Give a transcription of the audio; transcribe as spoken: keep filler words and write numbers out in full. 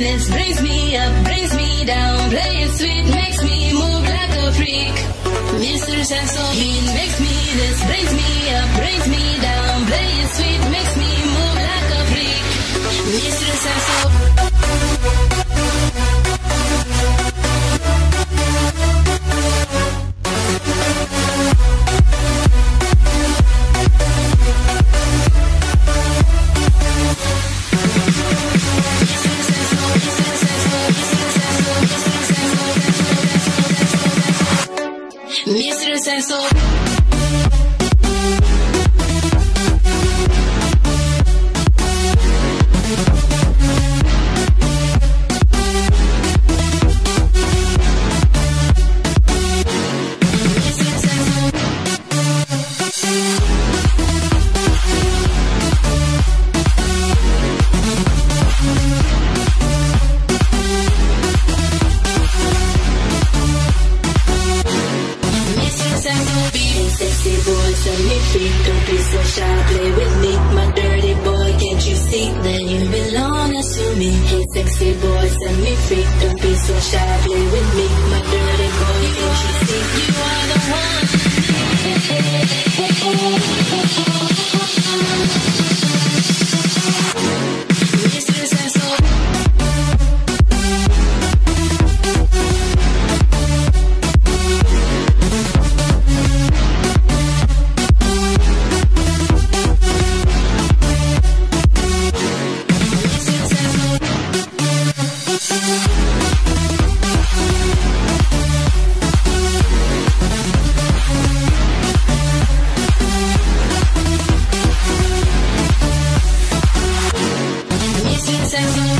this, brings me up, brings me down. Play it sweet, makes me move like a freak. Mister Mrsaxobeat makes me this, brings me up, brings me down. Play it sweet, makes me move like a freak. Mister Mrsaxobeat. Mister Mrsaxobeat. Sexy boy, set me free. Don't be so shy, play with me. My dirty boy, can't you see that you belong to me? Hey, sexy boy, set me free. Don't be so shy, play with me. My dirty boy, can't you see? You are the one. Mister Mrsaxobeat. Mrsaxobeat.